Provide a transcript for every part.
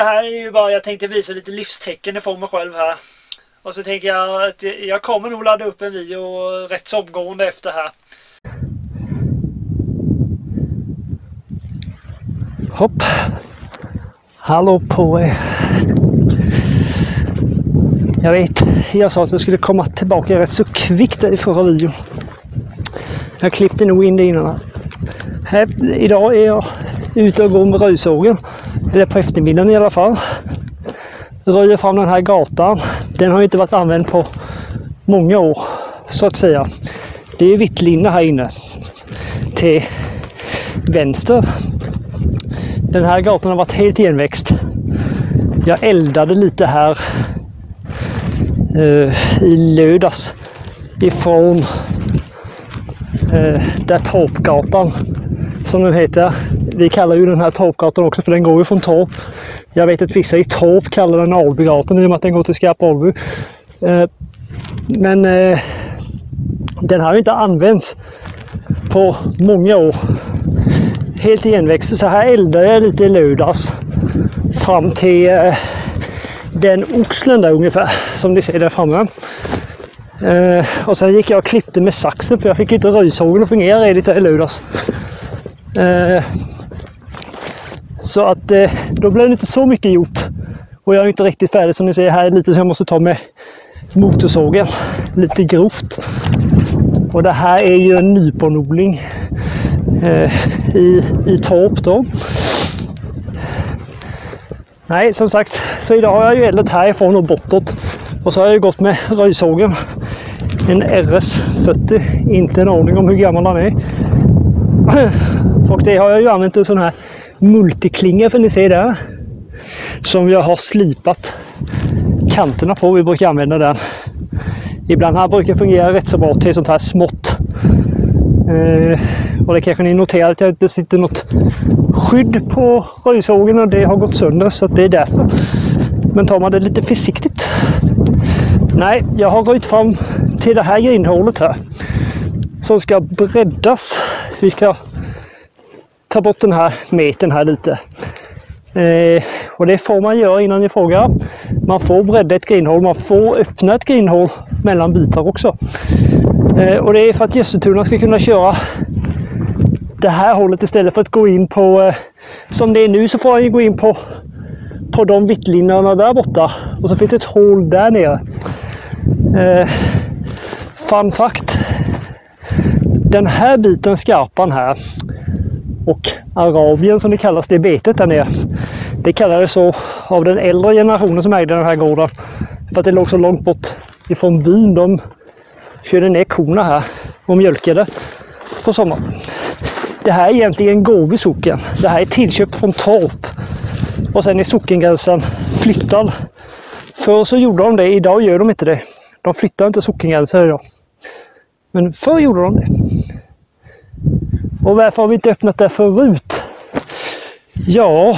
det här är ju bara, jag tänkte visa lite livstecken ifrån mig själv här. Och så tänker jag att jag kommer nog ladda upp en video rätt så omgående efter här. Hopp. Hallå på er. Jag vet, jag sa att jag skulle komma tillbaka rätt så kvickt i förra videon. Jag klippte nog in det innan. Här, idag är jag ute och går med röjsågen. Eller på eftermiddagen i alla fall. Röjer fram den här gatan. Den har ju inte varit använd på många år, så att säga. Det är vittlinne här inne. Till vänster. Den här gatan har varit helt igenväxt. Jag eldade lite här i lördags ifrån där Torpgatan som den heter. Vi kallar ju den här Torpgatan också för den går ju från Torp. Jag vet att vissa i Torp kallar den Albygatan i och med att den går till Skarp Alby. Men den har ju inte använts på många år. Helt igenväxt. Så här eldade jag lite i lördags fram till den oxlen där ungefär som ni ser där framme. Och sen gick jag och klippte med saxen för jag fick inte röjsågen att fungera redigt i lördags. Så att då blev det inte så mycket gjort. Och jag är inte riktigt färdig som ni ser här lite så jag måste ta med motorsågen lite grovt. Och det här är ju en nyponodling i Torp då. Nej, som sagt, så idag har jag ju eldat härifrån och bortåt. Och så har jag ju gått med röjsågen. En RS40, inte en aning om hur gammal den är. Och det har jag ju använt en sån här multiklinga för ni ser där. Som jag har slipat kanterna på, vi brukar använda den. Ibland här brukar fungera rätt så bra till sånt här smått. Och det kanske ni noterar att jag inte sitter något skydd på röjsågen och det har gått sönder så att det är därför. Men tar man det lite försiktigt. Nej, jag har röjt fram till det här grindhålet här. Som ska breddas. Vi ska ta bort den här metern här lite. Och det får man göra innan ni frågar. Man får bredda ett grindhål, man får öppna ett grindhål mellan bitar också. Och det är för att gödseltunnan ska kunna köra det här hållet istället för att gå in på, som det är nu så får han ju gå in på de vittlinjerna där borta. Och så finns det ett hål där nere. Fun fact. Den här biten skarpan här och Arabien som det kallas, det betet där nere. Det kallades så av den äldre generationen som ägde den här gården. För att det låg så långt bort ifrån byn. De körde ner korna här och mjölkade på sommaren. Det här är egentligen Gårby socken. Det här är tillköpt från Torp. Och sen är sockengränsen flyttad. Förr så gjorde de det, idag gör de inte det. De flyttar inte sockengränsen idag. Men förr gjorde de det. Och varför har vi inte öppnat det förut? Ja,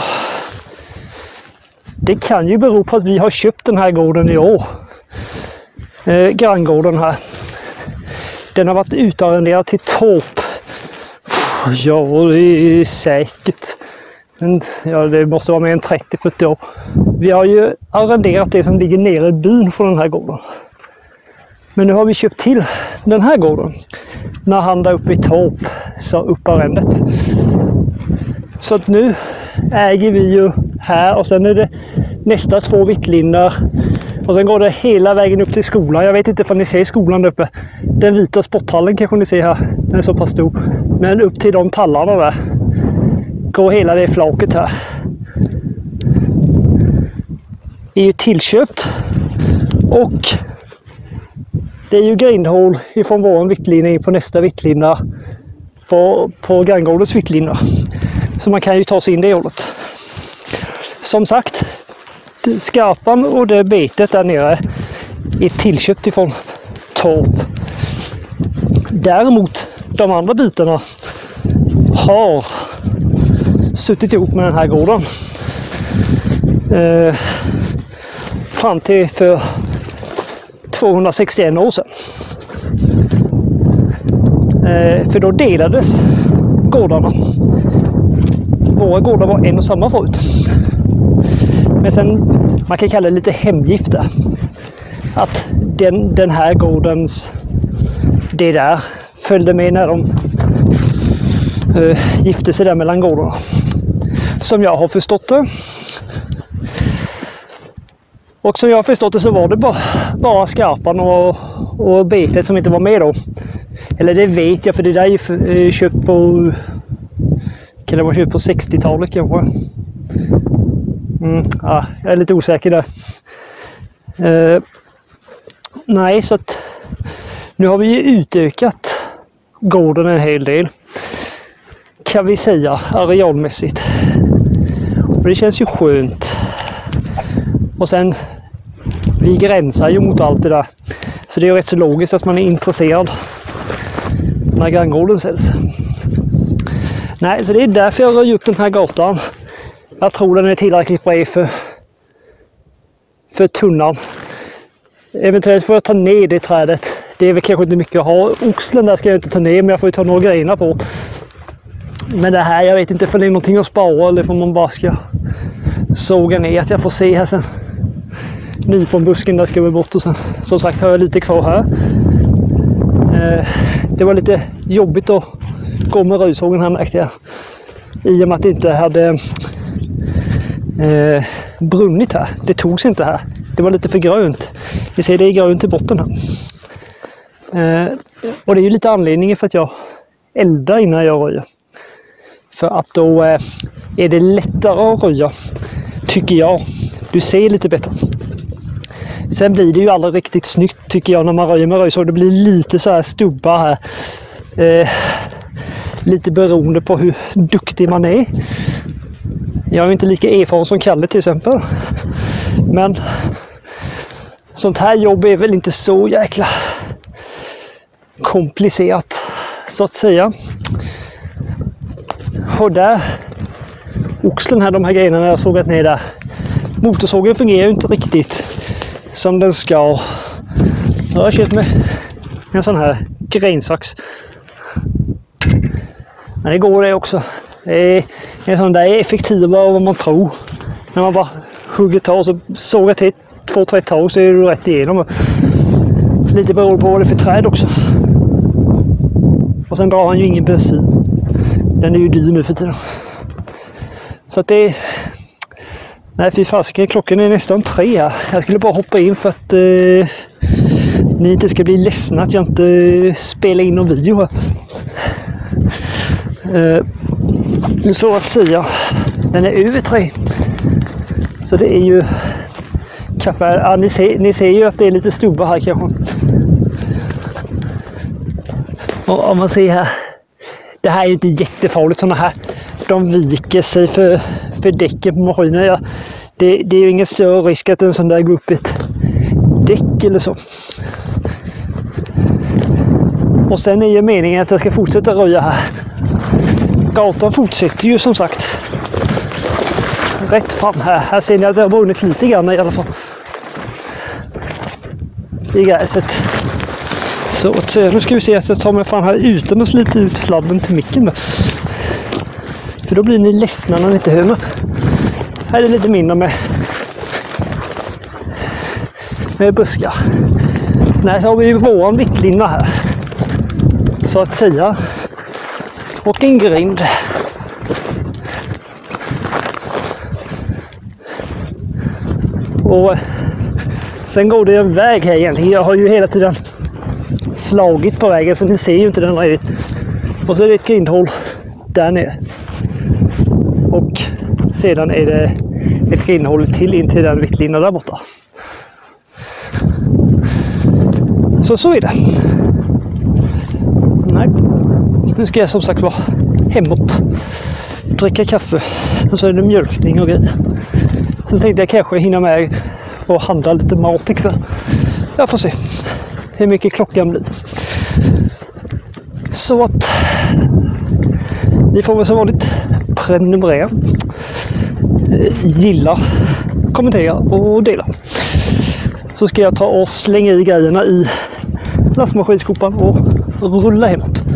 det kan ju bero på att vi har köpt den här gården i år. Granngården här. Den har varit utarrenderad till Torp. Ja, det är säkert. Men, ja, det måste vara mer än 30-40 år. Vi har ju arrenderat det som ligger nere i byn från den här gården. Men nu har vi köpt till den här gården. När han där uppe i Torp sa upp arrendet. Så att nu äger vi ju här och sen är det nästa 2 vittlinjer. Och sen går det hela vägen upp till skolan. Jag vet inte om ni ser skolan där uppe. Den vita sporthallen kanske ni ser här. Den är så pass stor. Men upp till de tallarna där. Går hela det flaket här. Det är ju tillköpt. Och det är ju grindhål ifrån vår vittlinje på nästa vittlinje. På granngårdens vittlinje. Så man kan ju ta sig in det hållet. Som sagt. Skarpan och det betet där nere är tillköpt ifrån Torp. Däremot de andra bitarna har suttit ihop med den här gården. Fram till för 261 år sedan. För då delades gårdarna. Våra gårdar var en och samma förut. Men sen, man kan kalla det lite hemgift där. Att den här gårdens, det där följde med när de gifte sig där mellan gårdarna. Som jag har förstått det. Och som jag har förstått det så var det bara skarpan och betet som inte var med då. Eller det vet jag, för det där är ju köpt på... Kan det vara köpt på 60-talet kanske? Ja, jag är lite osäker där. Nej, så att nu har vi ju utökat gården en hel del. Kan vi säga, arealmässigt. Och det känns ju skönt. Och sen, vi gränsar ju mot allt det där. Så det är ju rätt så logiskt att man är intresserad när granngården säljs. Nej, så det är därför jag röjer upp den här gatan. Jag tror den är tillräckligt bred för tunnan. Eventuellt får jag ta ner det trädet. Det är väl kanske inte mycket att ha. Oxlen där ska jag inte ta ner, men jag får ju ta några grenar på. Men det här, jag vet inte för det är någonting att spara eller för man bara ska såga ner. Att jag får se här sen. Nyponbusken där ska vi bort och sen. Som sagt har jag lite kvar här. Det var lite jobbigt att gå med röjsågen här, märkte jag. I och med att det inte hade brunnit här. Det togs inte här. Det var lite för grönt. Ni ser, det är grönt i botten här. Och det är ju lite anledningen för att jag eldar innan jag röjer. För att då är det lättare att röja, tycker jag. Du ser lite bättre. Sen blir det ju aldrig riktigt snyggt tycker jag när man röjer med röjsåg. Det blir lite så här stubbar här. Lite beroende på hur duktig man är. Jag är inte lika erfaren som Kalle till exempel. Men sånt här jobb är väl inte så jäkla komplicerat så att säga. Och där, oxlen här, de här grejerna jag sågat ner där. Motorsågen fungerar ju inte riktigt som den ska. Jag har köpt med en sån här grensax. Men det går det också. Det är en sån där effektivare än vad man tror. När man bara hugger tag och så sågar till 2-3 tag så är det rätt igenom. Lite beroende på vad det är för träd också. Och sen drar han ju ingen bensin. Den är ju dyr nu för tiden. Så att det är... Nej, fy fasiken, klockan är nästan 3 här. Jag skulle bara hoppa in för att ni inte ska bli ledsna att jag inte spelar in någon video här. Så att säga, den är över 3. Så det är ju kaffe. Ja, ni ser ju att det är lite stubbar här kanske. Och om man ser här, det här är inte jättefarligt sådana här. De viker sig för däcken på maskinen. Ja, det är ju ingen större risk att en sån där går upp ett däck eller så. Och sen är ju meningen att jag ska fortsätta röja här. Gatan fortsätter ju som sagt rätt fram här. Här ser ni att det har brunnit lite grann i alla fall. I gräset. Så nu ska vi se att jag tar mig fram här utan att slita ut sladden till micken. För då blir ni ledsna när ni inte hör mig. Här är det lite mindre med buskar. Nej, så har vi ju våran vittlinna här. Så att säga. Och en grind. Och sen går det en väg här egentligen. Jag har ju hela tiden slagit på vägen så ni ser ju inte den riktigt. Och så är det ett grindhål där nere. Och sedan är det ett grindhål till in till den vittlinjen där borta. Så är det. Nej. Nu ska jag som sagt vara hemåt. Dricka kaffe. Och så är det mjölkning och grejer. Sen tänkte jag kanske hinna med och handla lite mat ikväll. Jag får se hur mycket klockan blir. Så att ni får väl som vanligt prenumerera, gilla, kommentera och dela. Så ska jag ta och slänga i grejerna i lastmaskinskopan och rulla hemåt.